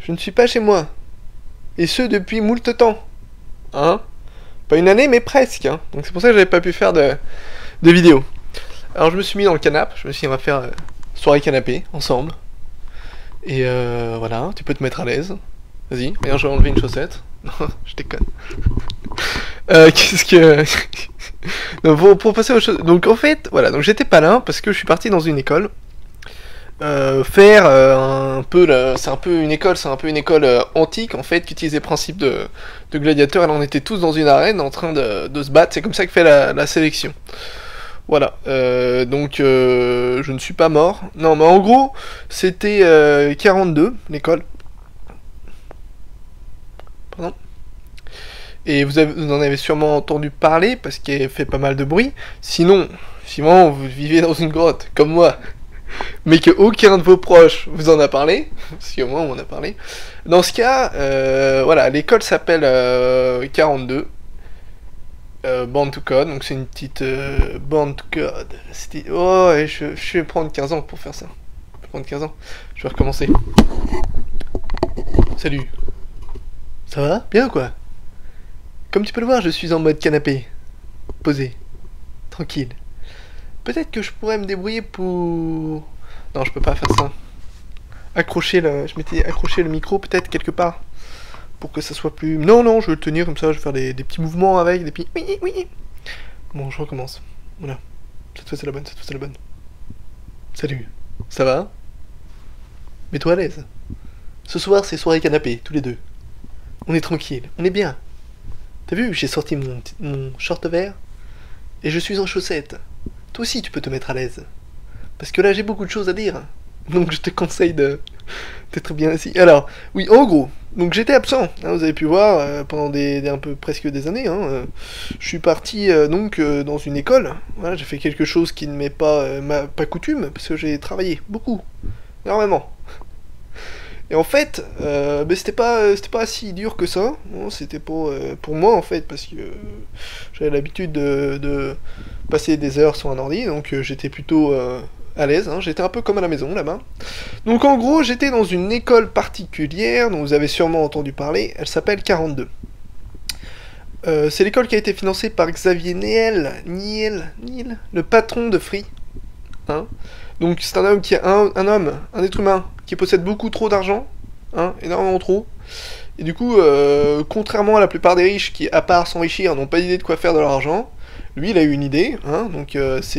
Je ne suis pas chez moi. Et ce, depuis moult temps. Hein? Pas une année, mais presque. Hein. Donc c'est pour ça que j'avais pas pu faire de vidéo. Alors je me suis mis dans le canapé. Je me suis dit, on va faire soirée canapé, ensemble. Et voilà, tu peux te mettre à l'aise. Vas-y, regarde, je vais enlever une chaussette. Non, je déconne. Qu'est-ce que... Donc, pour passer aux choses... Donc en fait, voilà, donc j'étais pas là parce que je suis parti dans une école. Faire un peu... C'est un peu une école antique en fait, qui utilisait le principe de gladiateur. Et là on était tous dans une arène en train de se battre. C'est comme ça que fait la sélection. Voilà, donc je ne suis pas mort. Non, mais en gros, c'était 42, l'école. Pardon. Et vous en avez sûrement entendu parler, parce qu'elle fait pas mal de bruit. Sinon, si vraiment vous vivez dans une grotte, comme moi, mais que aucun de vos proches vous en a parlé, si au moins on en a parlé, dans ce cas, voilà, l'école s'appelle 42. Born to Code, donc c'est une petite Born to Code. Oh, ouais, je vais prendre 15 ans pour faire ça. Je vais prendre 15 ans. Je vais recommencer. Salut. Ça va? Bien quoi? Comme tu peux le voir, je suis en mode canapé. Posé. Tranquille. Peut-être que je pourrais me débrouiller pour... Non, je peux pas faire ça. Je m'étais accroché le micro peut-être quelque part. Pour que ça soit plus... Non, non, je vais le tenir comme ça, je vais faire des petits mouvements avec, des petits... Oui, oui. Bon, je recommence. Voilà. Cette fois c'est la bonne, cette fois c'est la bonne. Salut. Ça va? Mets-toi à l'aise. Ce soir, c'est soirée canapé, tous les deux. On est tranquille, on est bien. T'as vu, j'ai sorti mon short vert. Et je suis en chaussettes. Toi aussi, tu peux te mettre à l'aise. Parce que là, j'ai beaucoup de choses à dire. Donc je te conseille d'être bien assis. Alors, oui, en gros, donc j'étais absent, hein, vous avez pu voir, pendant un peu presque des années. Hein, je suis parti donc dans une école. Voilà, j'ai fait quelque chose qui ne m'est pas pas coutume, parce que j'ai travaillé beaucoup, énormément. Et en fait, c'était pas si dur que ça. Bon, c'était pour moi en fait, parce que j'avais l'habitude de passer des heures sur un ordi, donc j'étais plutôt à l'aise, hein, j'étais un peu comme à la maison là-bas. Donc en gros, j'étais dans une école particulière dont vous avez sûrement entendu parler, elle s'appelle 42. C'est l'école qui a été financée par Xavier Niel, le patron de Free. Hein. Donc c'est un homme un être humain, qui possède beaucoup trop d'argent, hein, énormément trop. Et du coup, contrairement à la plupart des riches qui, à part s'enrichir, n'ont pas d'idée de quoi faire de leur argent, lui il a eu une idée, hein, donc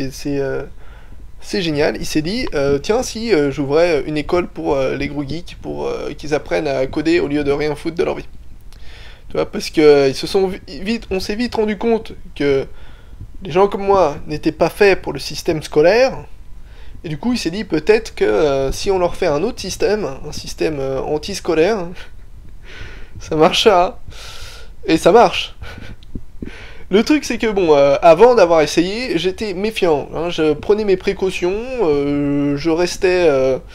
c'est génial, il s'est dit, tiens, si j'ouvrais une école pour les gros geeks, pour qu'ils apprennent à coder au lieu de rien foutre de leur vie. Tu vois, parce que on s'est vite rendu compte que les gens comme moi n'étaient pas faits pour le système scolaire, et du coup il s'est dit peut-être que si on leur fait un autre système, un système anti-scolaire, ça marchera. Et ça marche. Le truc c'est que bon, avant d'avoir essayé, j'étais méfiant, hein, je prenais mes précautions, je restais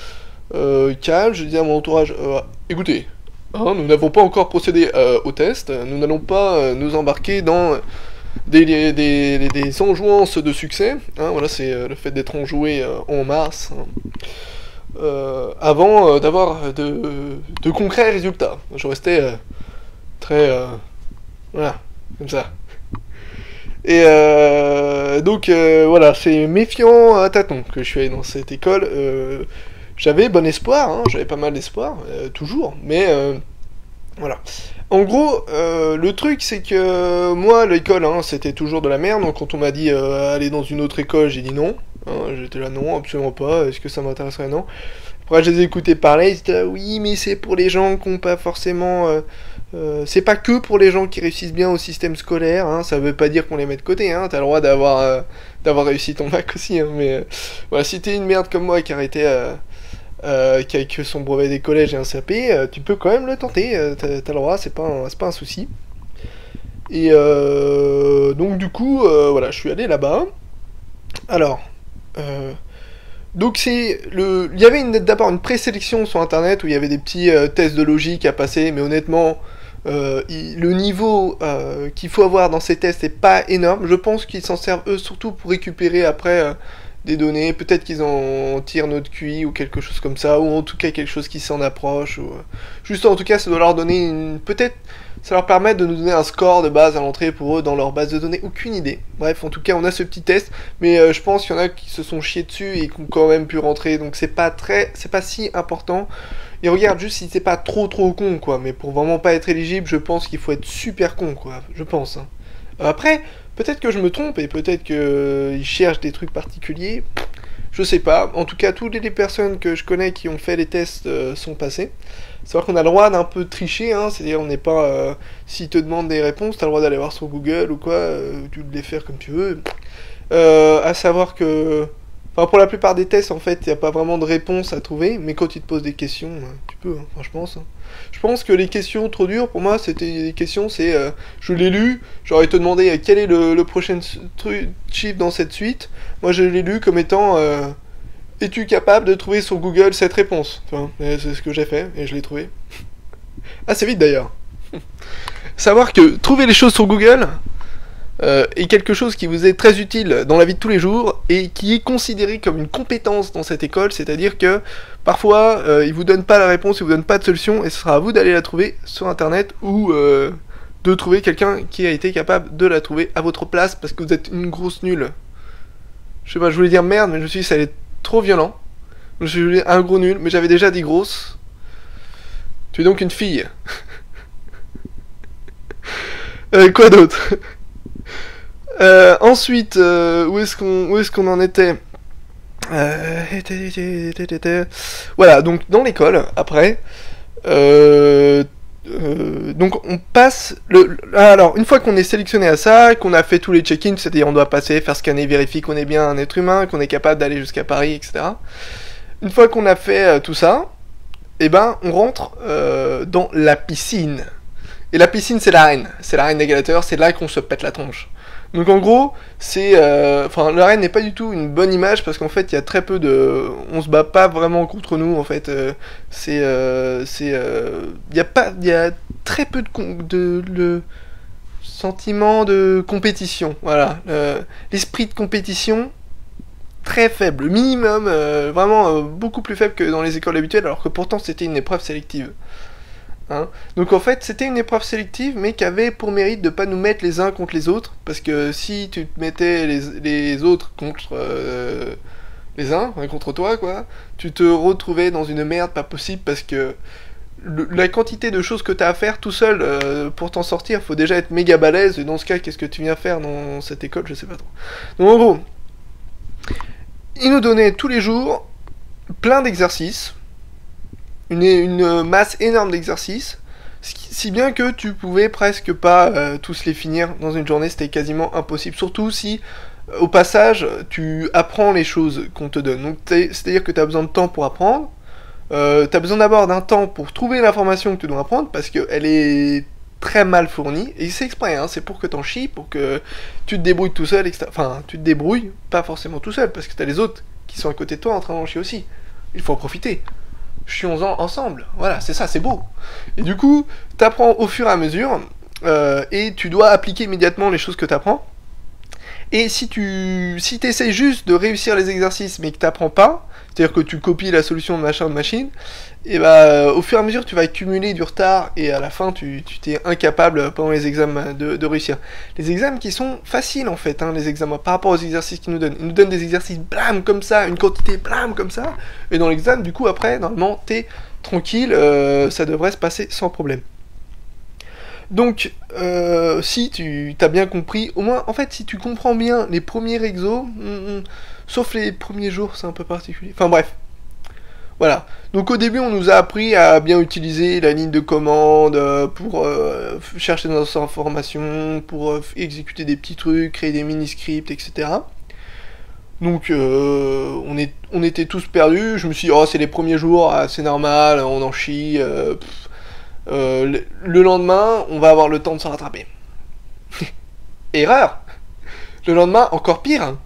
calme, je disais à mon entourage, écoutez, hein, nous n'avons pas encore procédé au test, nous n'allons pas nous embarquer dans des enjouances de succès, hein, voilà, c'est le fait d'être enjoué en mars, hein, avant d'avoir de concrets résultats. Je restais très... voilà, comme ça. Et donc voilà, c'est méfiant à tâtons que je suis allé dans cette école. J'avais bon espoir, hein, j'avais pas mal d'espoir, toujours, mais voilà. En gros, le truc c'est que moi, l'école, hein, c'était toujours de la merde, donc quand on m'a dit aller dans une autre école, j'ai dit non. Hein, j'étais là, non, absolument pas, est-ce que ça m'intéresserait? Non. Après, je les ai écoutés parler, ils étaient là, oui, mais c'est pour les gens qui n'ont pas forcément... c'est pas que pour les gens qui réussissent bien au système scolaire, hein, ça veut pas dire qu'on les met de côté, hein, t'as le droit d'avoir réussi ton bac aussi, hein, mais voilà, si t'es une merde comme moi qui a arrêté qui a que son brevet des collèges et un CAP, tu peux quand même le tenter, t'as le droit, c'est pas un souci. Et donc du coup, voilà, je suis allé là-bas. Alors, donc il y avait d'abord une présélection sur internet où il y avait des petits tests de logique à passer, mais honnêtement, le niveau qu'il faut avoir dans ces tests est pas énorme. Je pense qu'ils s'en servent eux surtout pour récupérer après des données, peut-être qu'ils en tirent notre QI ou quelque chose comme ça, ou en tout cas quelque chose qui s'en approche, ou juste en tout cas ça doit leur donner peut-être ça leur permet de nous donner un score de base à l'entrée pour eux dans leur base de données, aucune idée. Bref, en tout cas on a ce petit test, mais je pense qu'il y en a qui se sont chiés dessus et qui ont quand même pu rentrer, donc c'est pas si important. Et regarde juste si c'est pas trop con quoi, mais pour vraiment pas être éligible, je pense qu'il faut être super con quoi, je pense. Hein. Après, peut-être que je me trompe et peut-être qu'ils cherchent des trucs particuliers. Je sais pas. En tout cas, toutes les personnes que je connais qui ont fait les tests sont passées. C'est vrai qu'on a le droit d'un peu tricher, hein, c'est-à-dire on n'est pas... s'ils te demandent des réponses, t'as le droit d'aller voir sur Google ou quoi, tu de les faire comme tu veux. À savoir que... Enfin, pour la plupart des tests, en fait, il n'y a pas vraiment de réponse à trouver, mais quand ils te posent des questions, tu peux, hein, enfin, je pense. Hein. Je pense que les questions trop dures, pour moi, c'était des questions, c'est... je l'ai lu, j'aurais te demandé quel est le prochain chiffre dans cette suite. Moi, je l'ai lu comme étant... es-tu capable de trouver sur Google cette réponse? Enfin, c'est ce que j'ai fait, et je l'ai trouvé. Assez vite, d'ailleurs. Savoir que trouver les choses sur Google... est quelque chose qui vous est très utile dans la vie de tous les jours et qui est considéré comme une compétence dans cette école, c'est-à-dire que parfois ils vous donnent pas la réponse, ils vous donnent pas de solution et ce sera à vous d'aller la trouver sur internet ou de trouver quelqu'un qui a été capable de la trouver à votre place parce que vous êtes une grosse nulle. Je sais pas, je voulais dire merde mais je me suis dit ça allait être trop violent. Je me suis dit un gros nul mais j'avais déjà dit grosse. Tu es donc une fille. Quoi d'autre? Ensuite, où est-ce qu'on en était? Voilà, donc dans l'école, après, donc on passe alors une fois qu'on est sélectionné à ça, qu'on a fait tous les check-ins, c'est-à-dire on doit passer, faire scanner, vérifier qu'on est bien un être humain, qu'on est capable d'aller jusqu'à Paris, etc. Une fois qu'on a fait tout ça, eh ben on rentre dans la piscine. Et la piscine c'est l'arène des gladiateurs, c'est là qu'on se pète la tronche. Donc en gros, c'est... Enfin, l'arène n'est pas du tout une bonne image parce qu'en fait, il y a très peu de... On se bat pas vraiment contre nous, en fait. Il y a très peu le sentiment de compétition. Voilà. L'esprit de compétition, très faible. Minimum, vraiment beaucoup plus faible que dans les écoles habituelles, alors que pourtant c'était une épreuve sélective. Hein. Donc en fait c'était une épreuve sélective mais qui avait pour mérite de pas nous mettre les uns contre les autres parce que si tu te mettais les autres contre les uns contre toi quoi, tu te retrouvais dans une merde pas possible parce que la quantité de choses que tu as à faire tout seul pour t'en sortir, faut déjà être méga balèze et dans ce cas qu'est-ce que tu viens faire dans cette école, je sais pas trop. Donc en gros, ils nous donnaient tous les jours plein d'exercices. Une masse énorme d'exercices, si bien que tu pouvais presque pas tous les finir dans une journée, c'était quasiment impossible, surtout si au passage tu apprends les choses qu'on te donne. Donc c'est-à-dire que tu as besoin de temps pour apprendre, tu as besoin d'abord d'un temps pour trouver l'information que tu dois apprendre, parce qu'elle est très mal fournie, et c'est exprès, hein, c'est pour que t'en chies, pour que tu te débrouilles tout seul, etc. Enfin, tu te débrouilles, pas forcément tout seul, parce que t'as les autres qui sont à côté de toi en train d'en chier aussi. Il faut en profiter. Chions-en ensemble, voilà, c'est ça, c'est beau. Et du coup, t'apprends au fur et à mesure, et tu dois appliquer immédiatement les choses que t'apprends. Et si t'essayes juste de réussir les exercices, mais que t'apprends pas, c'est-à-dire que tu copies la solution de machin de machine, et bah, au fur et à mesure, tu vas accumuler du retard, et à la fin, tu t'es incapable pendant les examens de réussir. Les examens qui sont faciles, en fait, hein, les examens, par rapport aux exercices qu'ils nous donnent. Ils nous donnent des exercices, blam, comme ça, une quantité, blam, comme ça, et dans l'examen, du coup, après, normalement, t'es tranquille, ça devrait se passer sans problème. Donc, si tu t'as bien compris, au moins, en fait, si tu comprends bien les premiers exos, sauf les premiers jours, c'est un peu particulier. Enfin bref, voilà. Donc au début, on nous a appris à bien utiliser la ligne de commande pour chercher des informations, pour exécuter des petits trucs, créer des mini-scripts, etc. Donc on était tous perdus. Je me suis dit, oh, c'est les premiers jours, c'est normal, on en chie. Le lendemain, on va avoir le temps de se rattraper. Erreur. Le lendemain, encore pire. Hein.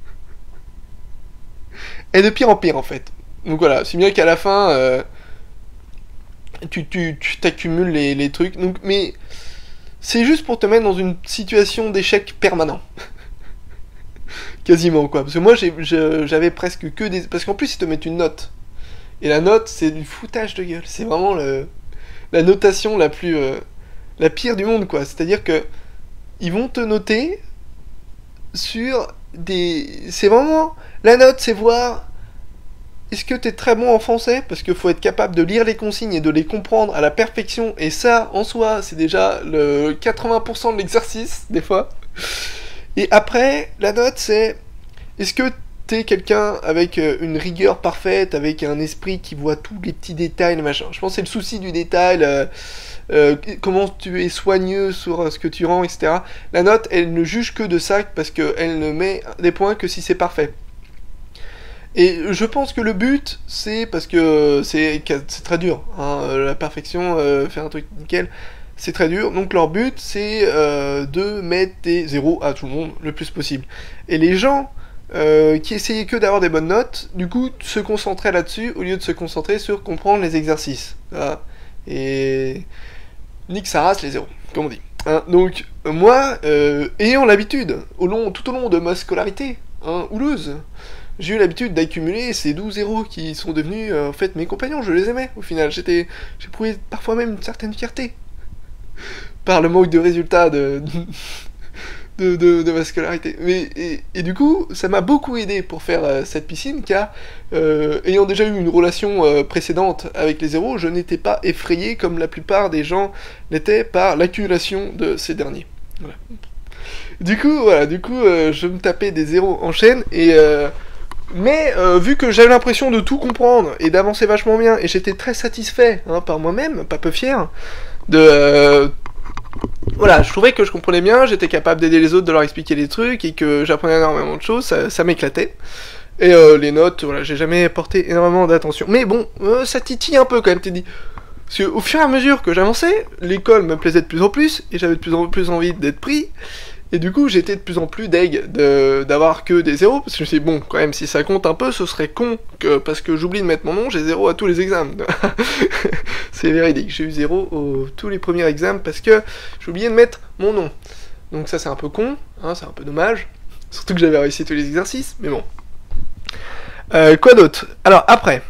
Et de pire en pire, en fait. Donc voilà, c'est bien qu'à la fin, tu t'accumules les trucs. Donc, mais c'est juste pour te mettre dans une situation d'échec permanent. Quasiment, quoi. Parce que moi, j'avais presque que des... Parce qu'en plus, ils te mettent une note. Et la note, c'est du foutage de gueule. C'est vraiment la notation la plus... la pire du monde, quoi. C'est-à-dire que ils vont te noter sur des... C'est vraiment... La note, c'est voir... Est-ce que t'es très bon en français? Parce qu'il faut être capable de lire les consignes et de les comprendre à la perfection. Et ça, en soi, c'est déjà le 80% de l'exercice, des fois. Et après, la note, c'est... Est-ce que t'es quelqu'un avec une rigueur parfaite, avec un esprit qui voit tous les petits détails, le machin. Je pense que c'est le souci du détail, comment tu es soigneux sur ce que tu rends, etc. La note, elle ne juge que de ça, parce qu'elle ne met des points que si c'est parfait. Et je pense que le but, c'est parce que c'est très dur, hein, la perfection, faire un truc nickel, c'est très dur. Donc leur but, c'est de mettre des zéros à tout le monde le plus possible. Et les gens qui essayaient que d'avoir des bonnes notes, du coup, se concentraient là-dessus au lieu de se concentrer sur comprendre les exercices. Voilà. Et nique sa race les zéros, comme on dit. Hein, donc moi, ayant l'habitude, tout au long de ma scolarité, hein, houleuse, j'ai eu l'habitude d'accumuler ces 12 zéros qui sont devenus en fait mes compagnons, je les aimais au final, j'éprouvais parfois même une certaine fierté par le manque de résultats de ma scolarité. Et du coup, ça m'a beaucoup aidé pour faire cette piscine, car ayant déjà eu une relation précédente avec les zéros, je n'étais pas effrayé comme la plupart des gens l'étaient par l'accumulation de ces derniers. Voilà. Du coup, je me tapais des zéros en chaîne, mais vu que j'avais l'impression de tout comprendre et d'avancer vachement bien, et j'étais très satisfait par moi-même, pas peu fier, voilà, je trouvais que je comprenais bien, j'étais capable d'aider les autres, de leur expliquer des trucs, et que j'apprenais énormément de choses, ça m'éclatait. Et les notes, voilà, j'ai jamais porté énormément d'attention. Mais bon, ça titille un peu quand même, t'es dit. Parce qu'au fur et à mesure que j'avançais, l'école me plaisait de plus en plus, et j'avais de plus en plus envie d'être pris. Et du coup, j'étais de plus en plus deg d'avoir que des zéros, parce que je me suis dit, bon, quand même, si ça compte un peu, ce serait con, parce que j'oublie de mettre mon nom, j'ai zéro à tous les examens. C'est véridique, j'ai eu zéro tous les premiers examens, parce que j'ai oublié de mettre mon nom. Donc ça, c'est un peu con, hein, c'est un peu dommage, surtout que j'avais réussi tous les exercices, mais bon. Quoi d'autre? Alors, après...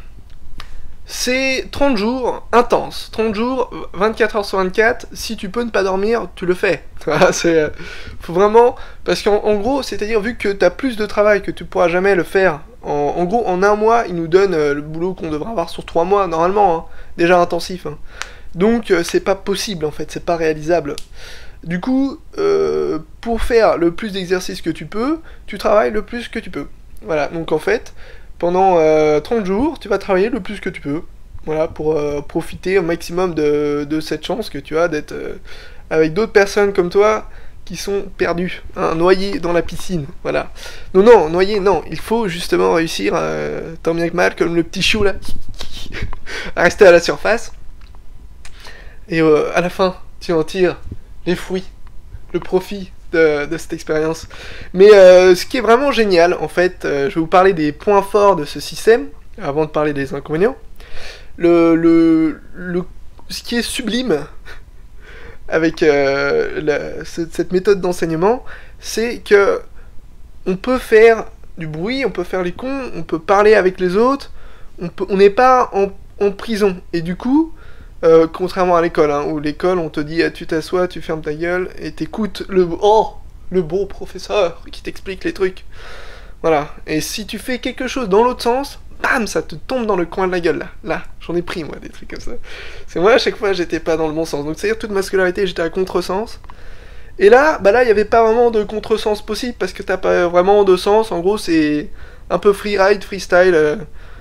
C'est 30 jours intenses, 30 jours, 24 heures sur 24, si tu peux ne pas dormir, tu le fais. Voilà, faut vraiment, parce qu'en gros, c'est-à-dire vu que t'as plus de travail que tu pourras jamais le faire, en gros, en un mois, ils nous donnent le boulot qu'on devrait avoir sur 3 mois, normalement, hein, déjà intensif. Hein. Donc, c'est pas possible, en fait, c'est pas réalisable. Du coup, pour faire le plus d'exercices que tu peux, tu travailles le plus que tu peux. Voilà, donc en fait... Pendant 30 jours, tu vas travailler le plus que tu peux, voilà, pour profiter au maximum de cette chance que tu as d'être avec d'autres personnes comme toi qui sont perdues, hein, noyées dans la piscine, voilà. Non, noyées, non, il faut justement réussir, tant bien que mal, comme le petit chou là, à rester à la surface, et à la fin, tu en tires les fruits, le profit de cette expérience. Mais ce qui est vraiment génial, en fait, je vais vous parler des points forts de ce système, avant de parler des inconvénients. Ce qui est sublime avec cette méthode d'enseignement, c'est que on peut faire du bruit, on peut faire les cons, on peut parler avec les autres, on n'est pas en prison. Et du coup, contrairement à l'école, hein, où l'école on te dit tu t'assois, tu fermes ta gueule et t'écoutes le bon professeur qui t'explique les trucs. Voilà. Et si tu fais quelque chose dans l'autre sens, bam, ça te tombe dans le coin de la gueule là. J'en ai pris moi des trucs comme ça. C'est moi à chaque fois j'étais pas dans le bon sens. Donc c'est-à-dire toute ma scolarité j'étais à contresens. Et là, il y avait pas vraiment de contresens possible parce que t'as pas vraiment de sens. En gros c'est un peu freeride, freestyle.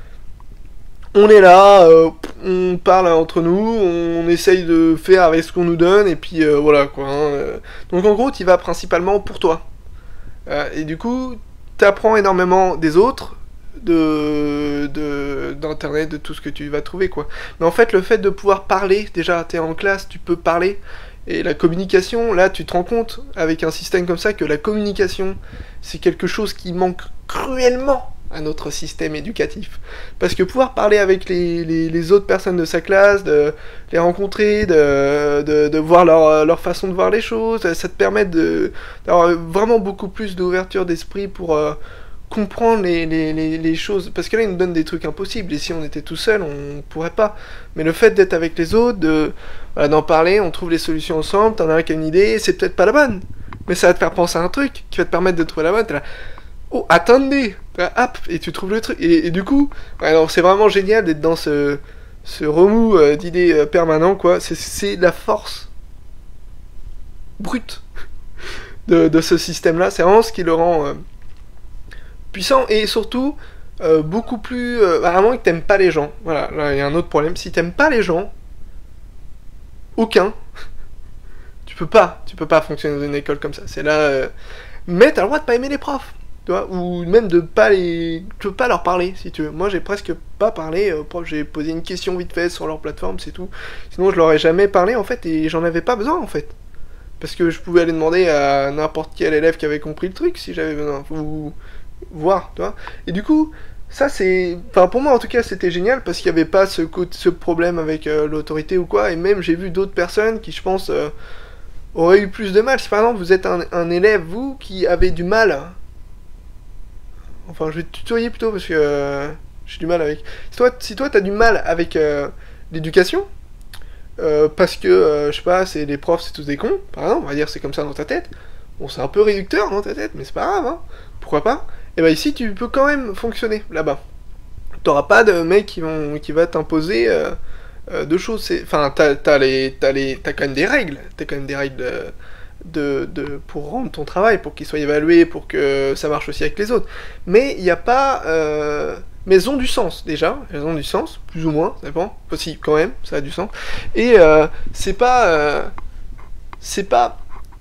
On est là, on parle entre nous, on essaye de faire avec ce qu'on nous donne, et puis voilà quoi. Hein. Donc en gros, tu vas principalement pour toi. Et du coup, t'apprends énormément des autres, d'internet, de tout ce que tu vas trouver quoi. Mais en fait, le fait de pouvoir parler, déjà, t'es en classe, tu peux parler, et la communication, là, tu te rends compte, avec un système comme ça, que la communication, c'est quelque chose qui manque cruellement à notre système éducatif. Parce que pouvoir parler avec les autres personnes de sa classe, de les rencontrer, de voir leur façon de voir les choses, ça te permet d'avoir vraiment beaucoup plus d'ouverture d'esprit pour comprendre les choses. Parce que là, ils nous donnent des trucs impossibles, et si on était tout seul, on pourrait pas. Mais le fait d'être avec les autres, d'en parler, on trouve les solutions ensemble, t'en as un qui a une idée, c'est peut-être pas la bonne, mais ça va te faire penser à un truc qui va te permettre de trouver la bonne. T'es là, oh, attendez, hop, et tu trouves le truc. Et du coup, alors c'est vraiment génial d'être dans ce remous d'idées permanent, quoi. C'est la force brute de ce système-là. C'est vraiment ce qui le rend puissant, et surtout beaucoup plus... à moins que t'aimes pas les gens. Voilà, là il y a un autre problème. Si t'aimes pas les gens, aucun, tu peux pas fonctionner dans une école comme ça. C'est là... mais t'as le droit de pas aimer les profs. Ou même de pas tu peux pas leur parler si tu veux. Moi j'ai presque pas parlé aux profs, j'ai posé une question vite fait sur leur plateforme, c'est tout. Sinon je leur ai jamais parlé en fait, et j'en avais pas besoin en fait. Parce que je pouvais aller demander à n'importe quel élève qui avait compris le truc si j'avais besoin, ou voir, tu vois. Et du coup, ça c'est... Enfin pour moi en tout cas c'était génial, parce qu'il y avait pas ce problème avec l'autorité ou quoi, et même j'ai vu d'autres personnes qui je pense auraient eu plus de mal. Si par exemple vous êtes un élève, vous, qui avez du mal... Enfin, je vais te tutoyer plutôt parce que j'ai du mal avec... Si toi t'as du mal avec l'éducation, parce que, je sais pas, c'est les profs, c'est tous des cons, par exemple, on va dire c'est comme ça dans ta tête, bon, c'est un peu réducteur dans ta tête, mais c'est pas grave, hein, pourquoi pas, et bah ici tu peux quand même fonctionner, là-bas. T'auras pas de mec qui va t'imposer de choses, enfin, t'as quand même des règles, pour rendre ton travail, pour qu'il soit évalué, pour que ça marche aussi avec les autres. Mais il n'y a pas... mais elles ont du sens, déjà. Elles ont du sens, plus ou moins, ça dépend. Si, quand même, ça a du sens. Et c'est pas... c'est pas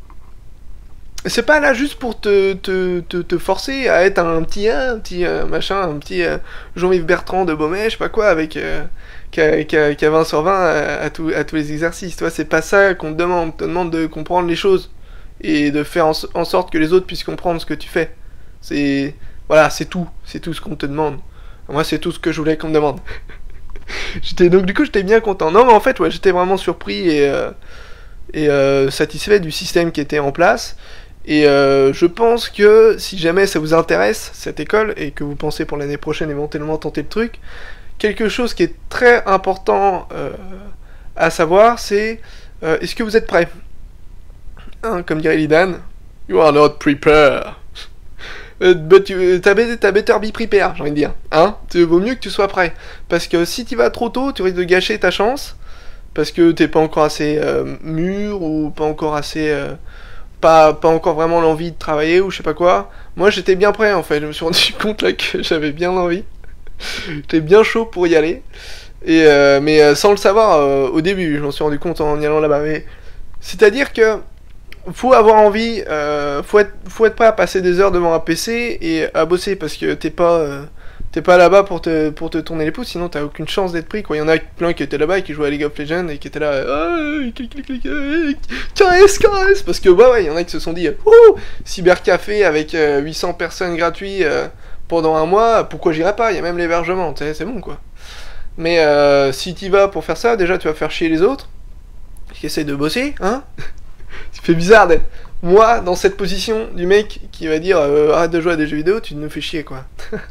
là juste pour te forcer à être un petit machin, un petit Jean-Yves Bertrand de Beaumet, je sais pas quoi, avec... qui a 20 sur 20 à tous les exercices. Toi, c'est pas ça qu'on te demande. On te demande de comprendre les choses et de faire en sorte que les autres puissent comprendre ce que tu fais. Voilà, c'est tout ce qu'on te demande. Moi, c'est tout ce que je voulais qu'on me demande. Donc du coup, j'étais bien content. Non, mais en fait, ouais, j'étais vraiment surpris et satisfait du système qui était en place. Et je pense que si jamais ça vous intéresse, cette école, et que vous pensez pour l'année prochaine éventuellement tenter le truc, quelque chose qui est très important à savoir, c'est est-ce que vous êtes prêts, hein, comme dirait Lidan, you are not prepared. But t'as better be prepared, j'ai envie de dire. Hein, vaut mieux que tu sois prêt. Parce que si tu vas trop tôt, tu risques de gâcher ta chance. Parce que t'es pas encore assez mûr, ou pas encore assez... pas encore vraiment l'envie de travailler, ou je sais pas quoi. Moi j'étais bien prêt en fait, je me suis rendu compte là que j'avais bien l'envie. J'étais bien chaud pour y aller, et mais sans le savoir au début, je m'en suis rendu compte en y allant là-bas. Mais c'est-à-dire que faut avoir envie, faut être prêt à passer des heures devant un PC et à bosser, parce que t'es pas là-bas pour te tourner les pouces, sinon t'as aucune chance d'être pris, quoi. Il y en a plein qui étaient là-bas et qui jouaient à League of Legends et qui étaient là, KS, parce que ouais, il y en a qui se sont dit, cybercafé avec 800 personnes gratuites pendant un mois, pourquoi j'irais pas? Il y a même l'hébergement, tu sais, c'est bon, quoi. Mais si t'y vas pour faire ça, déjà tu vas faire chier les autres qui essayent de bosser, hein. Ça fait bizarre d'être moi dans cette position du mec qui va dire arrête de jouer à des jeux vidéo, tu nous fais chier, quoi.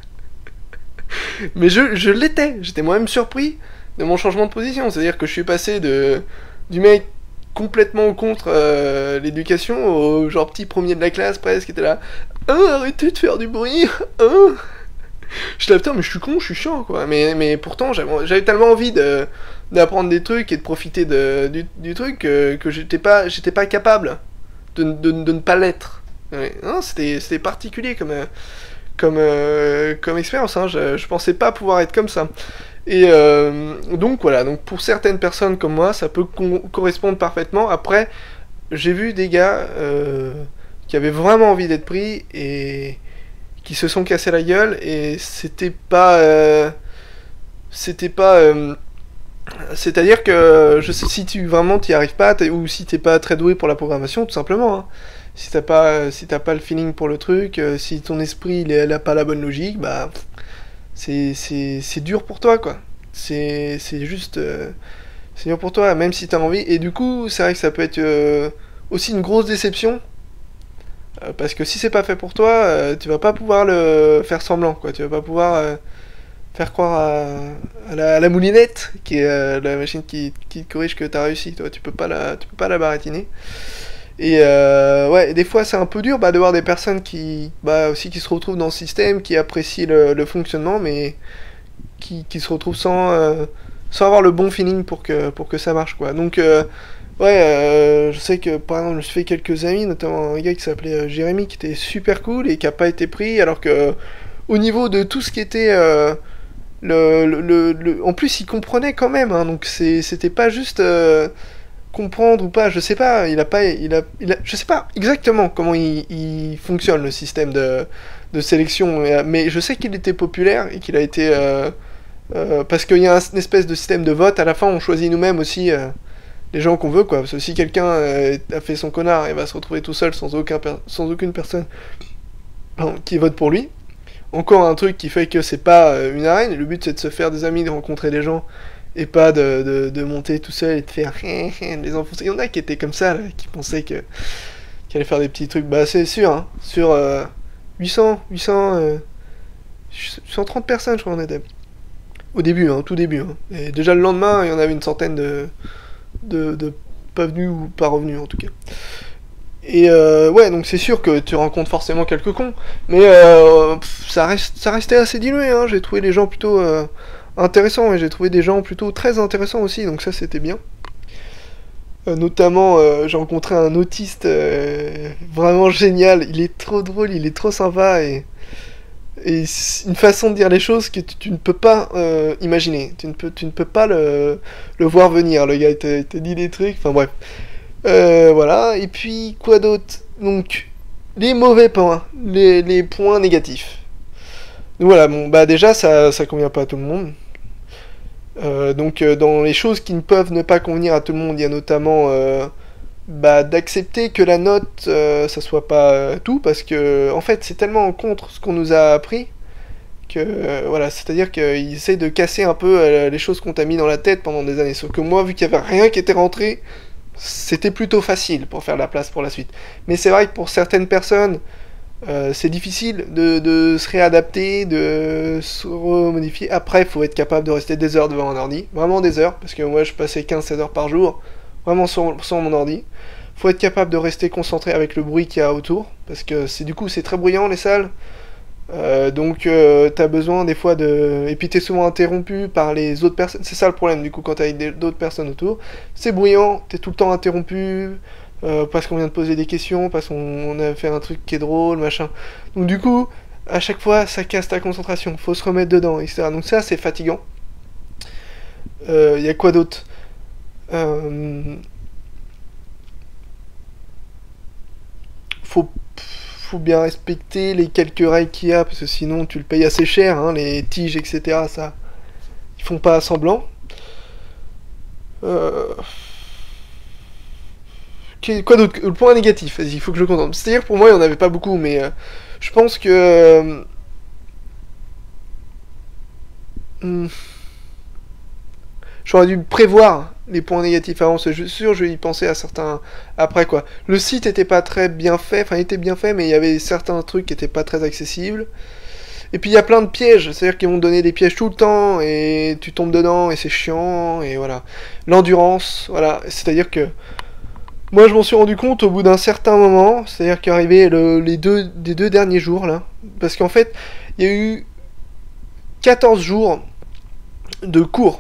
Mais je l'étais, j'étais moi-même surpris de mon changement de position, c'est-à-dire que je suis passé du mec complètement contre l'éducation au genre petit premier de la classe presque, qui était là, arrêtez de faire du bruit, je là, putain, mais je suis con, je suis chiant, quoi. Mais pourtant, j'avais tellement envie d'apprendre des trucs et de profiter du truc que j'étais pas capable de ne pas l'être. Ouais. Non, c'était particulier comme expérience, hein. Je pensais pas pouvoir être comme ça. Et donc voilà, donc pour certaines personnes comme moi, ça peut correspondre parfaitement. Après, j'ai vu des gars qui avaient vraiment envie d'être pris et qui se sont cassés la gueule, et c'était pas c'est-à-dire que si tu vraiment t'y arrives pas, ou si t'es pas très doué pour la programmation, tout simplement, hein. Si t'as pas le feeling pour le truc, si ton esprit il a pas la bonne logique, bah c'est dur pour toi, quoi. C'est juste... c'est dur pour toi, même si t'as envie. Et du coup, c'est vrai que ça peut être aussi une grosse déception. Parce que si c'est pas fait pour toi, tu vas pas pouvoir le faire semblant, quoi. Tu vas pas pouvoir faire croire à la moulinette, qui est la machine qui te corrige que t'as réussi. Toi, tu peux pas la baratiner. Et ouais, des fois c'est un peu dur de voir des personnes aussi qui se retrouvent dans le système, qui apprécient le fonctionnement, mais qui se retrouvent sans avoir le bon feeling pour que ça marche, quoi. Donc ouais, je sais que par exemple, je me suis fait quelques amis, notamment un gars qui s'appelait Jérémy, qui était super cool et qui a pas été pris, alors que au niveau de tout ce qui était en plus il comprenait quand même, hein, donc c'était pas juste comprendre ou pas, je sais pas, je sais pas exactement comment il fonctionne le système de sélection, mais je sais qu'il était populaire et qu'il a été parce qu'il y a une espèce de système de vote, à la fin on choisit nous-mêmes aussi les gens qu'on veut, quoi, parce que si quelqu'un a fait son connard et va se retrouver tout seul sans aucune personne qui vote pour lui, encore un truc qui fait que c'est pas une arène, le but c'est de se faire des amis, de rencontrer des gens, et pas de monter tout seul et de faire les enfoncer. Il y en a qui étaient comme ça, là, qui pensaient qu'ils allaient faire des petits trucs. Bah c'est sûr, hein, sur 130 personnes je crois on était. Au début, hein, tout début. Hein. Et déjà le lendemain, il y en avait une centaine de pas venus ou pas revenus en tout cas. Et ouais, donc c'est sûr que tu rencontres forcément quelques cons, mais ça restait assez dilué, hein. J'ai trouvé les gens plutôt intéressants, et j'ai trouvé des gens plutôt très intéressants aussi, donc ça c'était bien. Notamment, j'ai rencontré un autiste vraiment génial, il est trop drôle, il est trop sympa, et une façon de dire les choses que tu ne peux pas imaginer, tu ne peux pas le voir venir, le gars il te dit des trucs, enfin bref. Voilà, et puis quoi d'autre? Donc, les mauvais points, les points négatifs. Donc voilà, bon, bah déjà, ça convient pas à tout le monde. Donc, dans les choses qui ne peuvent ne pas convenir à tout le monde, il y a notamment d'accepter que la note, ça soit pas tout, parce que, en fait, c'est tellement contre ce qu'on nous a appris, que, voilà, c'est-à-dire qu'ils essayent de casser un peu les choses qu'on t'a mis dans la tête pendant des années. Sauf que moi, vu qu'il y avait rien qui était rentré, c'était plutôt facile pour faire la place pour la suite. Mais c'est vrai que pour certaines personnes, c'est difficile de se réadapter, de se remodifier. Après, il faut être capable de rester des heures devant un ordi, vraiment des heures, parce que moi je passais 15-16 heures par jour, vraiment sur mon ordi. Faut être capable de rester concentré avec le bruit qu'il y a autour, parce que du coup c'est très bruyant les salles. Donc t'as besoin des fois et puis t'es souvent interrompu par les autres personnes, c'est ça le problème du coup quand t'as avec d'autres personnes autour, c'est bruyant, t'es tout le temps interrompu, parce qu'on vient de poser des questions, parce qu'on a fait un truc qui est drôle, machin, donc du coup à chaque fois ça casse ta concentration, faut se remettre dedans, etc. Donc ça c'est fatigant. Y a quoi d'autre? Faut faut bien respecter les quelques règles qu'il y a, parce que sinon tu le payes assez cher, hein, les tiges, etc. Ça, ils font pas semblant. Euh... Quoi d'autre? Le point négatif, vas-y, il faut que je le contente. C'est-à-dire pour moi, il n'y en avait pas beaucoup, mais je pense que... hmm, j'aurais dû prévoir les points négatifs avant, c'est sûr, je vais y penser à certains après, quoi. Le site était pas très bien fait, enfin il était bien fait, mais il y avait certains trucs qui étaient pas très accessibles. Et puis il y a plein de pièges, c'est-à-dire qu'ils vont te donner des pièges tout le temps, et tu tombes dedans, et c'est chiant, et voilà. L'endurance, voilà, c'est-à-dire que moi je m'en suis rendu compte au bout d'un certain moment, c'est-à-dire qu'arrivé les deux derniers jours, là, parce qu'en fait, il y a eu 14 jours de cours.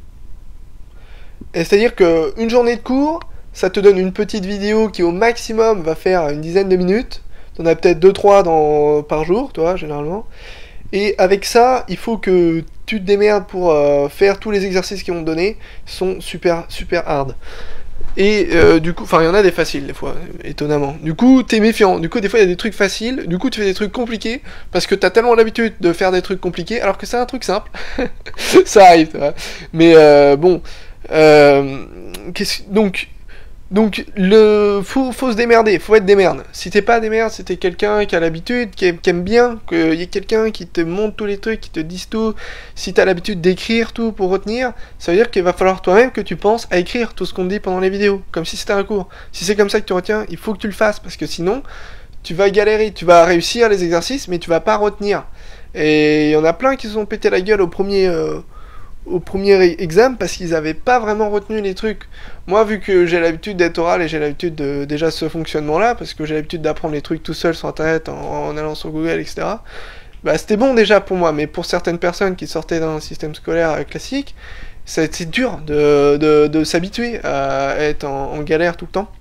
Et c'est-à-dire qu'une journée de cours, ça te donne une petite vidéo qui au maximum va faire une dizaine de minutes. T'en as peut-être 2-3 par jour, toi, généralement. Et avec ça, il faut que tu te démerdes pour faire tous les exercices qu'ils vont te donner. Ils sont super, super hard. Et du coup, enfin, il y en a des faciles, des fois, étonnamment. Du coup, t'es méfiant. Du coup, des fois, il y a des trucs faciles. Du coup, tu fais des trucs compliqués. Parce que t'as tellement l'habitude de faire des trucs compliqués, alors que c'est un truc simple. Ça arrive, tu vois. Mais bon... donc, Donc, faut se démerder, faut être des merdes. Si t'es pas des merdes, si t'es quelqu'un qui a l'habitude, qui aime bien, qu'il y ait quelqu'un qui te montre tous les trucs, qui te dise tout, si t'as l'habitude d'écrire tout pour retenir, ça veut dire qu'il va falloir toi-même que tu penses à écrire tout ce qu'on te dit pendant les vidéos, comme si c'était un cours. Si c'est comme ça que tu retiens, il faut que tu le fasses, parce que sinon, tu vas galérer, tu vas réussir les exercices, mais tu vas pas retenir. Et il y en a plein qui se sont pété la gueule au premier examen parce qu'ils avaient pas vraiment retenu les trucs. Moi, vu que j'ai l'habitude d'être oral et j'ai l'habitude de déjà ce fonctionnement-là, parce que j'ai l'habitude d'apprendre les trucs tout seul sur internet en allant sur Google, etc. Bah, c'était bon déjà pour moi, mais pour certaines personnes qui sortaient d'un système scolaire classique, c'est dur de s'habituer à être en galère tout le temps.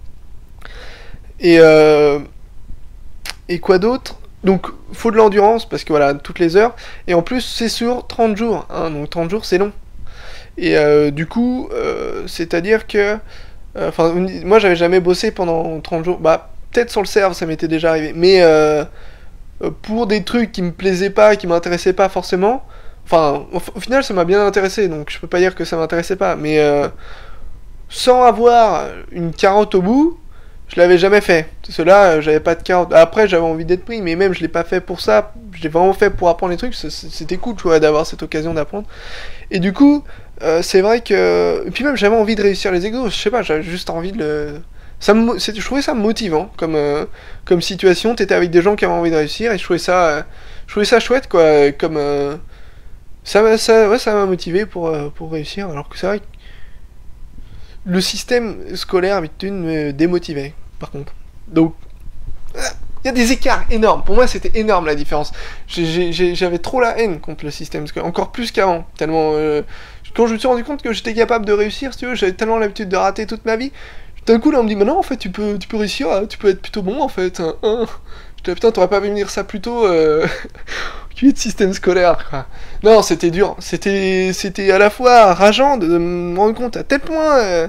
Et quoi d'autre? Donc, faut de l'endurance, parce que voilà, toutes les heures. Et en plus, c'est sur 30 jours. Hein, donc 30 jours, c'est long. Et du coup, c'est-à-dire que... Enfin, moi, j'avais jamais bossé pendant 30 jours. Bah, peut-être sur le serve, ça m'était déjà arrivé. Mais pour des trucs qui me plaisaient pas, qui m'intéressaient pas forcément... Enfin, au final, ça m'a bien intéressé. Donc, je peux pas dire que ça m'intéressait pas. Mais sans avoir une carotte au bout... Je l'avais jamais fait. Cela, j'avais pas de carotte. Après, j'avais envie d'être pris, mais même je l'ai pas fait pour ça. Je l'ai vraiment fait pour apprendre les trucs. C'était cool, tu vois, d'avoir cette occasion d'apprendre. Et du coup, c'est vrai que. Et puis même, j'avais envie de réussir les exos. Je sais pas, j'avais juste envie de le. Je trouvais ça motivant comme situation. T'étais avec des gens qui avaient envie de réussir et je trouvais ça chouette, quoi. Comme ça m'a motivé pour réussir. Alors que c'est vrai que le système scolaire habitude me démotivait, par contre. Donc, il y a des écarts énormes. Pour moi, c'était énorme la différence. J'avais trop la haine contre le système scolaire, encore plus qu'avant. Tellement, quand je me suis rendu compte que j'étais capable de réussir, si tu veux, j'avais tellement l'habitude de rater toute ma vie. D'un coup, là, on me dit, mais non, en fait, tu peux réussir, tu peux être plutôt bon, en fait. Je disais, putain, t'aurais pas pu me dire ça plus tôt, de système scolaire, quoi. Non, c'était dur. C'était à la fois rageant de me rendre compte à tel point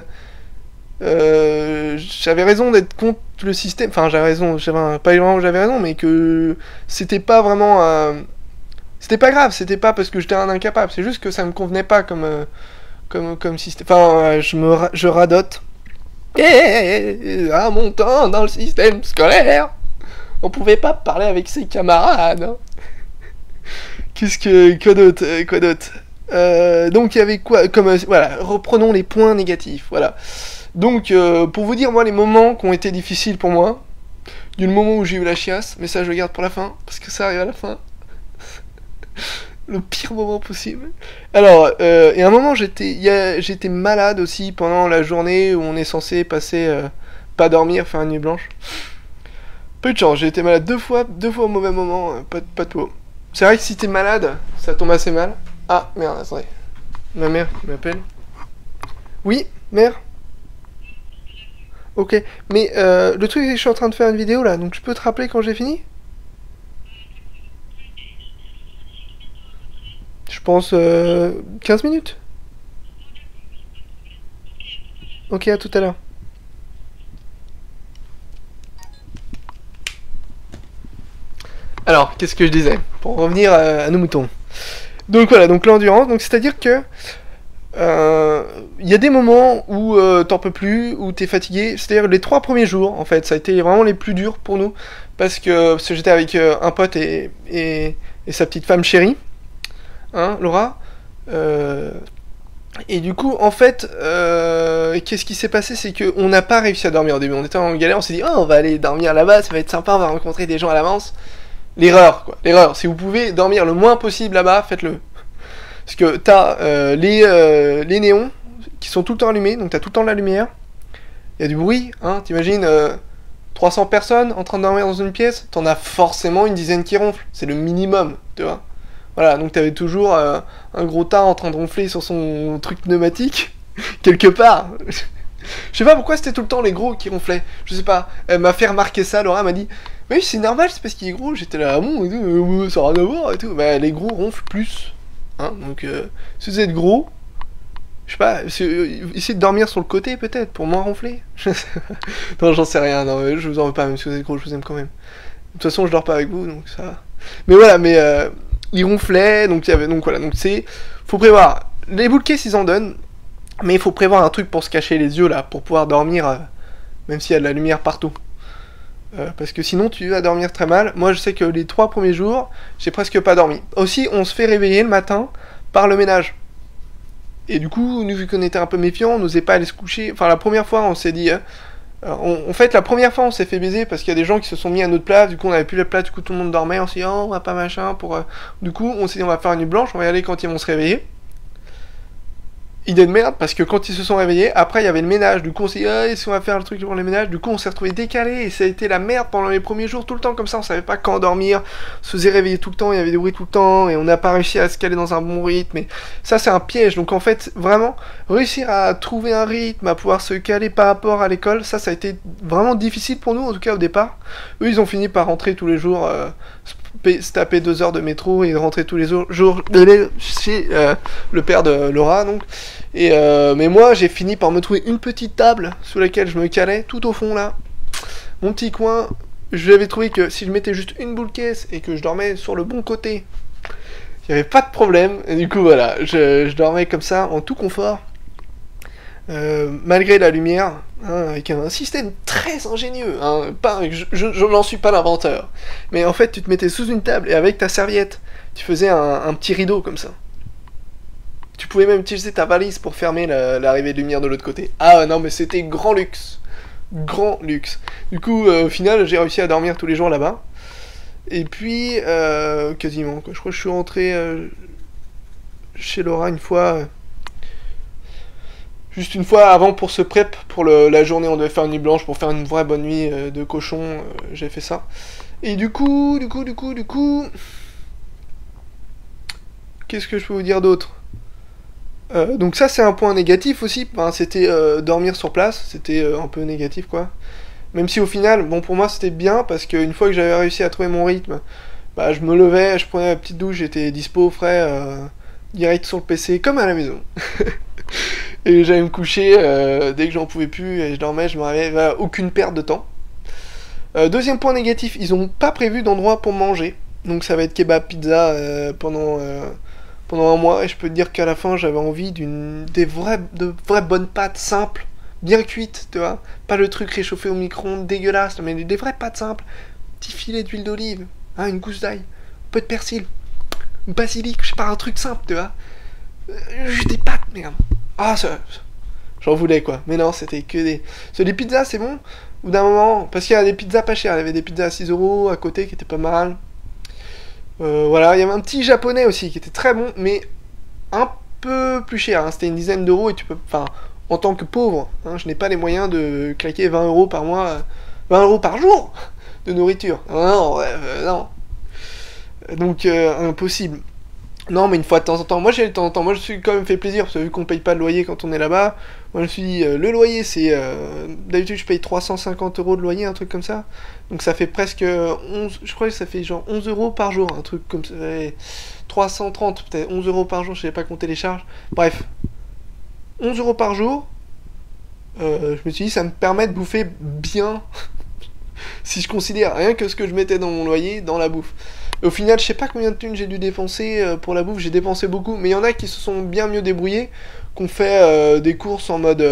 j'avais raison d'être contre le système. Enfin, j'avais raison, pas vraiment j'avais raison, mais que c'était pas vraiment c'était pas grave, c'était pas parce que j'étais un incapable, c'est juste que ça me convenait pas comme système. Enfin, je radote. À mon temps, dans le système scolaire, on pouvait pas parler avec ses camarades, hein. Quoi d'autre donc il y avait quoi comme voilà, reprenons les points négatifs, voilà. Donc pour vous dire, moi, les moments qui ont été difficiles pour moi, du moment où j'ai eu la chiasse, mais ça je le garde pour la fin parce que ça arrive à la fin. Le pire moment possible. Alors et à un moment j'étais malade aussi pendant la journée où on est censé passer pas dormir, faire une nuit blanche. Peu de chance, j'ai été malade deux fois au mauvais moment, pas de peau. C'est vrai que si t'es malade, ça tombe assez mal. Ah, merde, attendez. Ma mère m'appelle. Oui, mère. Ok, mais le truc c'est que je suis en train de faire une vidéo là, donc je peux te rappeler quand j'ai fini? Je pense 15 minutes. Ok, à tout à l'heure. Alors, qu'est-ce que je disais? Pour revenir à nos moutons. Donc voilà, donc l'endurance, donc c'est-à-dire que y a des moments où t'en peux plus, où t'es fatigué. C'est-à-dire les 3 premiers jours, en fait, ça a été vraiment les plus durs pour nous, parce que j'étais avec un pote et sa petite femme chérie, hein, Laura. Et du coup, en fait, qu'est-ce qui s'est passé, c'est qu'on n'a pas réussi à dormir au début. On était en galère, on s'est dit, oh, on va aller dormir là-bas, ça va être sympa, on va rencontrer des gens à l'avance. L'erreur, quoi. L'erreur. Si vous pouvez dormir le moins possible là-bas, faites-le. Parce que t'as les néons qui sont tout le temps allumés, donc t'as tout le temps de la lumière. Il y a du bruit, hein. T'imagines 300 personnes en train de dormir dans une pièce, t'en as forcément une dizaine qui ronflent. C'est le minimum, tu vois. Voilà, donc t'avais toujours un gros tas en train de ronfler sur son truc pneumatique, quelque part. Je sais pas pourquoi c'était tout le temps les gros qui ronflaient. Je sais pas. Elle m'a fait remarquer ça, Laura m'a dit, mais oui, c'est normal, c'est parce qu'il est gros. J'étais là, ah bon, et tout, ça n'a rien à voir et tout. Bah, les gros ronflent plus. Hein, donc, si vous êtes gros, je sais pas, essayez de dormir sur le côté peut-être pour moins ronfler. Non, j'en sais rien, non, je vous en veux pas, même si vous êtes gros, je vous aime quand même. De toute façon, je dors pas avec vous, donc ça va. Mais voilà, il ronflait, donc il y avait, donc voilà, donc faut prévoir. Les boules caisses, ils en donnent, mais il faut prévoir un truc pour se cacher les yeux là, pour pouvoir dormir même s'il y a de la lumière partout. Parce que sinon tu vas dormir très mal. Moi je sais que les 3 premiers jours, j'ai presque pas dormi. Aussi, on se fait réveiller le matin par le ménage. Et du coup, nous vu qu'on était un peu méfiants, on n'osait pas aller se coucher. Enfin la première fois on s'est dit... en fait la première fois on s'est fait baiser parce qu'il y a des gens qui se sont mis à notre place, du coup on avait plus la place, du coup tout le monde dormait, on s'est dit oh on va pas machin pour... Du coup on s'est dit on va faire une nuit blanche, on va y aller quand ils vont se réveiller. Idée de merde, parce que quand ils se sont réveillés, après il y avait le ménage, du coup on s'est dit ah, est-ce qu'on va faire le truc pour le ménage, du coup on s'est retrouvé décalé, et ça a été la merde pendant les premiers jours, tout le temps comme ça, on savait pas quand dormir, on se faisait réveiller tout le temps, il y avait des bruits tout le temps, et on n'a pas réussi à se caler dans un bon rythme, et ça c'est un piège, donc en fait, vraiment, réussir à trouver un rythme, à pouvoir se caler par rapport à l'école, ça a été vraiment difficile pour nous, en tout cas au départ. Eux ils ont fini par rentrer tous les jours, se taper 2 heures de métro et rentrer tous les jours chez le père de Laura donc. Et mais moi j'ai fini par me trouver une petite table sous laquelle je me calais tout au fond là, mon petit coin. J'avais trouvé que si je mettais juste une boule caisse et que je dormais sur le bon côté, il n'y avait pas de problème. Et du coup voilà, je dormais comme ça en tout confort. Malgré la lumière, hein, avec un système très ingénieux, hein, je n'en suis pas l'inventeur, mais en fait tu te mettais sous une table et avec ta serviette, tu faisais un petit rideau comme ça. Tu pouvais même utiliser ta valise pour fermer l'arrivée de lumière de l'autre côté. Ah non mais c'était grand luxe, grand luxe. Du coup au final j'ai réussi à dormir tous les jours là-bas, et puis quasiment, quoi. Je crois que je suis rentré chez Laura une fois... Juste une fois avant pour se prep pour la journée, on devait faire une nuit blanche pour faire une vraie bonne nuit de cochon, j'ai fait ça. Et du coup, qu'est-ce que je peux vous dire d'autre? Donc ça c'est un point négatif aussi, enfin, c'était dormir sur place, c'était un peu négatif quoi. Même si au final, bon pour moi c'était bien parce qu'une fois que j'avais réussi à trouver mon rythme, bah je me levais, je prenais ma petite douche, j'étais dispo, frais, direct sur le PC comme à la maison. Et j'allais me coucher dès que j'en pouvais plus, et je dormais, je me réveillais, voilà, aucune perte de temps. Deuxième point négatif, ils ont pas prévu d'endroit pour manger. Donc ça va être kebab, pizza pendant un mois, et je peux te dire qu'à la fin j'avais envie de vraies bonnes pâtes simples, bien cuites, tu vois. Pas le truc réchauffé au micro-ondes dégueulasse, mais des vraies pâtes simples. Petit filet d'huile d'olive, hein, une gousse d'ail, un peu de persil, une basilic, je sais pas, un truc simple, tu vois. Juste des pâtes, merde. Ah, j'en voulais quoi. Mais non, c'était que des... Les pizzas, c'est bon. Ou d'un moment, parce qu'il y a des pizzas pas chères. Il y avait des pizzas à 6 € à côté qui étaient pas mal. Voilà, il y avait un petit japonais aussi qui était très bon, mais un peu plus cher. Hein. C'était une dizaine d'euros et tu peux... Enfin, en tant que pauvre, hein, je n'ai pas les moyens de claquer 20 € par mois, 20 € par jour de nourriture. Non, non. Donc, impossible. Non, mais une fois de temps en temps. Moi, j'ai de temps en temps. Moi, je me suis quand même fait plaisir, parce que vu qu'on paye pas de loyer quand on est là-bas, moi, je me suis dit, le loyer, c'est... d'habitude, je paye 350 € de loyer, un truc comme ça. Donc, ça fait presque 11... Je crois que ça fait genre 11 € par jour, un truc comme ça. 330, peut-être 11 € par jour, je n'avais pas compté les charges. Bref. 11 € par jour. Je me suis dit, ça me permet de bouffer bien. Si je considère rien que ce que je mettais dans mon loyer, dans la bouffe. Au final, je sais pas combien de thunes j'ai dû dépenser pour la bouffe, j'ai dépensé beaucoup, mais il y en a qui se sont bien mieux débrouillés, qu'on fait des courses en mode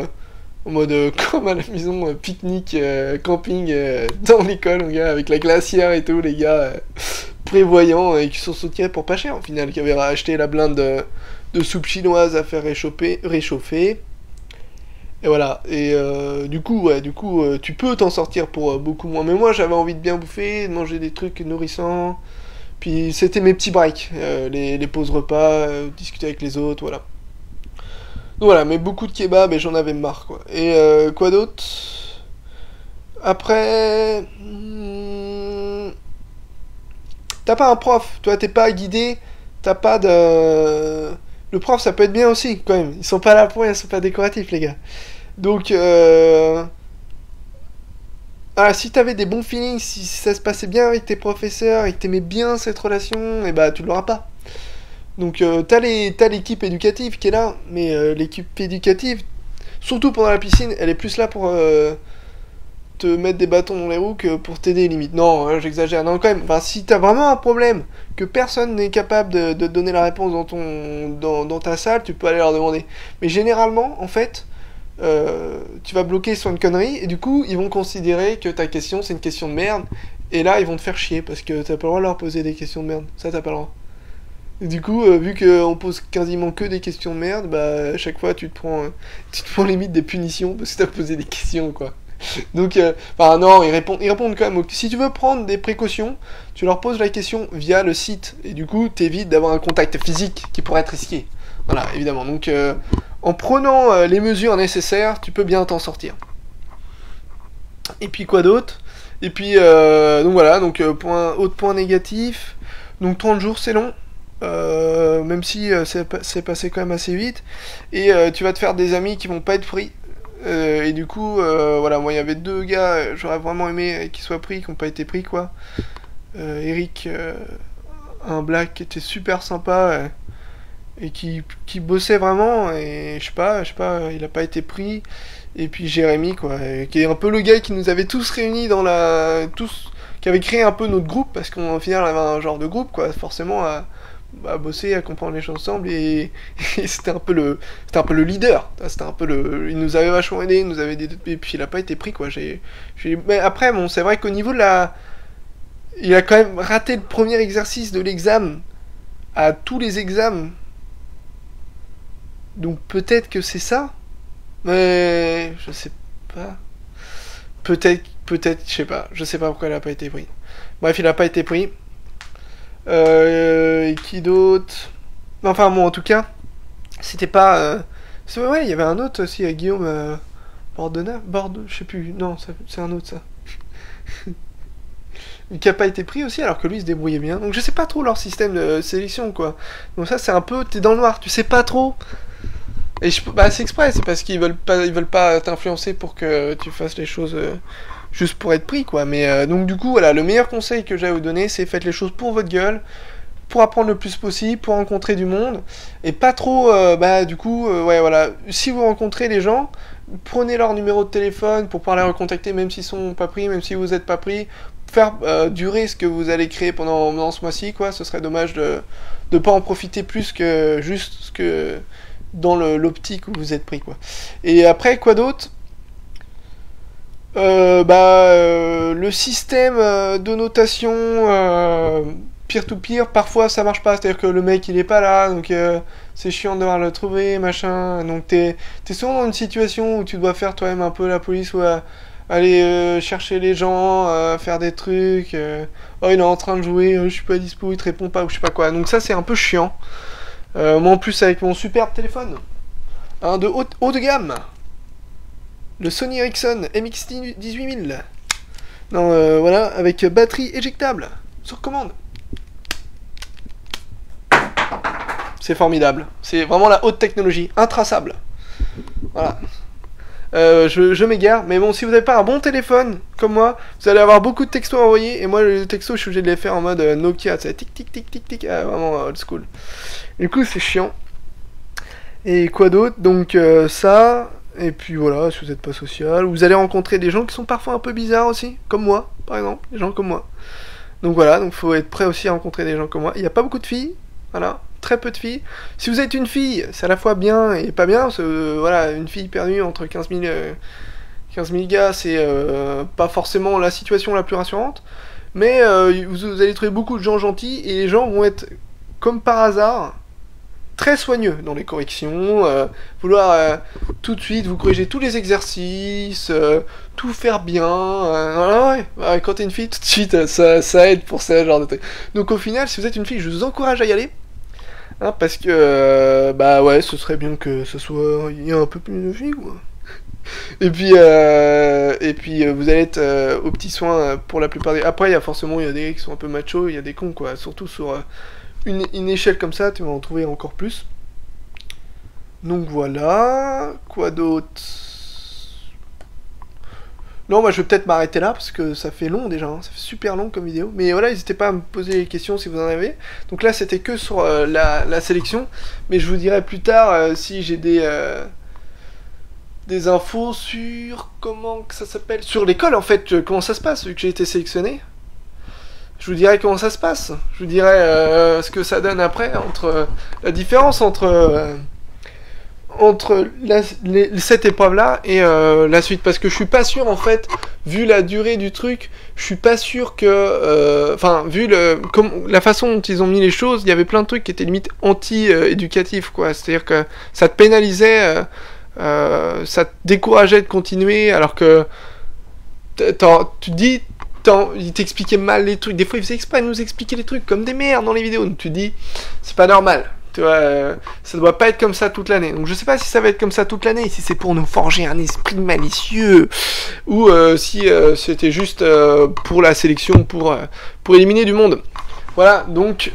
comme à la maison, pique-nique, camping dans l'école, les gars, avec la glacière et tout, les gars prévoyants et qui sont soutenus pour pas cher au final, qui avaient acheté la blinde de soupe chinoise à faire réchauffer. Et voilà, et du coup, tu peux t'en sortir pour beaucoup moins. Mais moi, j'avais envie de bien bouffer, de manger des trucs nourrissants. Puis c'était mes petits breaks, les pauses repas, discuter avec les autres, voilà. Donc voilà, mais beaucoup de kebab et j'en avais marre, quoi. Et quoi d'autre? Après... T'as pas un prof, toi t'es pas guidé, t'as pas de... Le prof, ça peut être bien aussi, quand même. Ils sont pas là pour rien, ils sont pas décoratifs, les gars. Donc, ah, si t'avais des bons feelings, si ça se passait bien avec tes professeurs et que t'aimais bien cette relation, et bah, tu l'auras pas. Donc, t'as l'équipe éducative qui est là, mais l'équipe éducative, surtout pendant la piscine, elle est plus là pour te mettre des bâtons dans les roues que pour t'aider limite. Non, hein, j'exagère. Non, quand même. Enfin, si t'as vraiment un problème que personne n'est capable de te donner la réponse dans ta salle, tu peux aller leur demander. Mais généralement, en fait, tu vas bloquer sur une connerie, et du coup, ils vont considérer que ta question, c'est une question de merde, et là, ils vont te faire chier, parce que t'as pas le droit de leur poser des questions de merde. Ça, t'as pas le droit. Et du coup, vu qu'on pose quasiment que des questions de merde, bah, à chaque fois, tu te prends limite des punitions, parce que t'as posé des questions, quoi. Donc, enfin non, ils répondent quand même. Si tu veux prendre des précautions, tu leur poses la question via le site, et du coup, t'évites d'avoir un contact physique qui pourrait être risqué. Voilà, évidemment. Donc, en prenant les mesures nécessaires, tu peux bien t'en sortir. Et puis quoi d'autre? Et puis, donc voilà, donc autre point négatif. Donc 30 jours, c'est long. Même si c'est passé quand même assez vite. Et tu vas te faire des amis qui vont pas être pris. Et du coup, voilà, moi il y avait 2 gars, j'aurais vraiment aimé qu'ils soient pris, qui n'ont pas été pris, quoi. Eric, un black qui était super sympa et qui bossait vraiment, et je sais pas, il a pas été pris. Et puis Jérémy, quoi, qui est un peu le gars qui nous avait tous réunis qui avait créé un peu notre groupe, parce qu'au final on avait un genre de groupe, quoi, forcément à bosser, à comprendre les choses ensemble, et c'était un peu le leader, il nous avait vachement aidé, et puis il a pas été pris, quoi. Mais après, bon, c'est vrai qu'au niveau il a quand même raté le premier exercice de l'examen à tous les examens, donc peut-être que c'est ça, mais je sais pas, peut-être, je sais pas pourquoi il a pas été pris. Bref, il a pas été pris. Et qui d'autre? Enfin bon, en tout cas, c'était pas... Ouais, il y avait un autre aussi, Guillaume Bordeaux, je sais plus, non, c'est un autre, ça. Qui a pas été pris aussi, alors que lui il se débrouillait bien. Donc je sais pas trop leur système de sélection, quoi. Donc ça, c'est un peu... T'es dans le noir, tu sais pas trop. Et c'est exprès, c'est parce qu'ils veulent pas t'influencer pour que tu fasses les choses... juste pour être pris, quoi. Mais donc du coup, voilà, le meilleur conseil que j'ai à vous donner, c'est faites les choses pour votre gueule, pour apprendre le plus possible, pour rencontrer du monde, et pas trop, du coup, ouais, voilà, si vous rencontrez des gens, prenez leur numéro de téléphone pour pouvoir les recontacter, même s'ils sont pas pris, même si vous êtes pas pris, faire durer ce que vous allez créer pendant ce mois-ci, quoi. Ce serait dommage de pas en profiter plus que juste ce que dans l'optique où vous êtes pris, quoi. Et après, quoi d'autre? Le système de notation peer-to-peer, parfois ça marche pas, c'est-à-dire que le mec il est pas là, donc c'est chiant de devoir le trouver, machin, donc t'es souvent dans une situation où tu dois faire toi-même un peu la police, ou aller chercher les gens, faire des trucs, oh il est en train de jouer, je suis pas dispo, il te répond pas, ou je sais pas quoi, donc ça c'est un peu chiant. Moi en plus avec mon superbe téléphone, de haut de gamme, le Sony Ericsson MX 18000. Non, voilà, avec batterie éjectable, sur commande. C'est formidable. C'est vraiment la haute technologie, intraçable. Voilà. Je m'égare, mais bon, si vous n'avez pas un bon téléphone, comme moi, vous allez avoir beaucoup de textos à envoyer, et moi, les textos, je suis obligé de les faire en mode Nokia, c'est tic tic tic tic tic, vraiment old school. Du coup, c'est chiant. Et quoi d'autre? Donc, ça... Et puis voilà, si vous n'êtes pas social, vous allez rencontrer des gens qui sont parfois un peu bizarres aussi, comme moi, par exemple, des gens comme moi. Donc voilà, donc faut être prêt aussi à rencontrer des gens comme moi. Il n'y a pas beaucoup de filles, voilà, très peu de filles. Si vous êtes une fille, c'est à la fois bien et pas bien, parce que voilà, une fille perdue entre 15 000 gars, c'est pas forcément la situation la plus rassurante. Mais vous allez trouver beaucoup de gens gentils, et les gens vont être, comme par hasard, très soigneux dans les corrections, vouloir tout de suite vous corriger tous les exercices, tout faire bien, voilà, ouais, quand t'es une fille, tout de suite, ça aide pour ce genre de trucs. Donc au final, si vous êtes une fille, je vous encourage à y aller, hein, parce que, ouais, ce serait bien que ce soit, il y a un peu plus de filles, quoi. Et puis vous allez être aux petits soins pour la plupart des... Après, il y a des gars qui sont un peu machos, il y a des cons, quoi, surtout sur... Une échelle comme ça, tu vas en trouver encore plus. Donc voilà. Quoi d'autre? Non, moi je vais peut-être m'arrêter là, parce que ça fait long déjà, hein. Ça fait super long comme vidéo. Mais voilà, n'hésitez pas à me poser des questions si vous en avez. Donc là, c'était que sur la sélection. Mais je vous dirai plus tard si j'ai des infos sur... Comment que ça s'appelle? Sur l'école, en fait, comment ça se passe, vu que j'ai été sélectionné. Je vous dirai comment ça se passe. Je vous dirai ce que ça donne après, la différence entre entre cette épreuve-là et la suite. Parce que je suis pas sûr, en fait, vu la durée du truc, je suis pas sûr que... Enfin, vu la façon dont ils ont mis les choses, il y avait plein de trucs qui étaient limite anti-éducatifs, quoi. C'est-à-dire que ça te pénalisait, ça te décourageait de continuer, alors que tu te dis... il t'expliquait mal les trucs. Des fois, il faisait exprès de nous expliquer les trucs comme des merdes dans les vidéos. Donc tu te dis, c'est pas normal. Tu vois, ça doit pas être comme ça toute l'année. Donc je sais pas si ça va être comme ça toute l'année, si c'est pour nous forger un esprit malicieux, ou si c'était juste pour la sélection, pour éliminer du monde. Voilà, donc